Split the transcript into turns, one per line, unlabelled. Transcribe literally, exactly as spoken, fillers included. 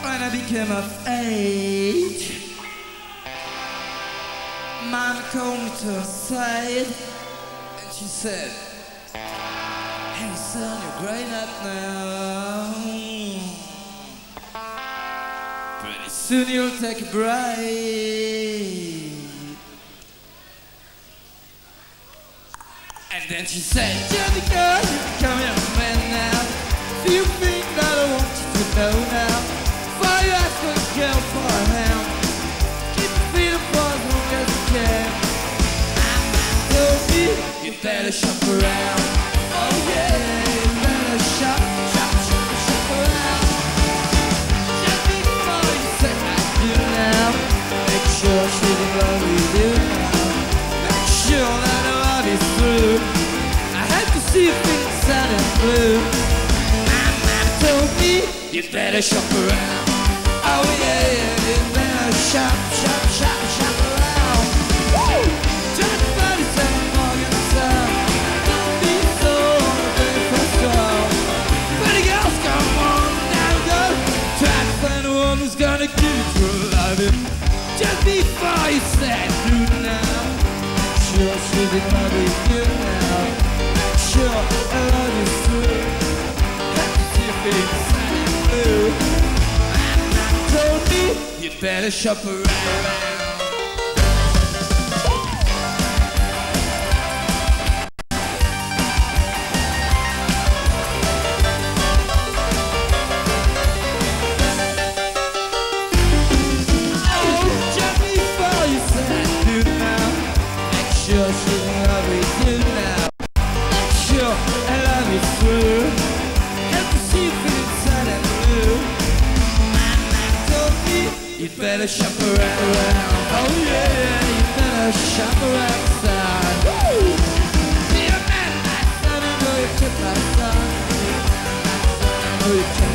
When I became of age, Mama called me to her side, and she said, "Hey son, you're growing up now. Pretty soon you'll take a break." And then she said, "Jenny girl, you're becoming a man now. Do you think that I want you to know now? Why you ask for a girl for a hand? Keep your feet up for as long as you can. Mama told me you better shop around. Oh yeah, you better shop, shop, shop, shop around. Just before you say I do now, make sure she's in love with you now. Make sure that the love is through. I had to see you feeling sad and blue. Mama told me you better shop around. Oh yeah, yeah, you better shop, shop, shop, shop around. Woo! Just thirty-seven Morgan Sun. Don't be so on the very first row. Pretty girls, come on, now go. Try to find a woman who's gonna give you true loving. Just before you say do now. Make sure she's in love with you now. Make sure I love you through. Have to see your face sad and blue. Told me you better shop around. Oh, just before you say do now. Make sure she's in love with you now. Make sure I love you through. Have to see you feeling sad and blue. You better shop around. Oh yeah, you better shop around, son. Woo! Be a man, my son, I know you kept my son. I know you kept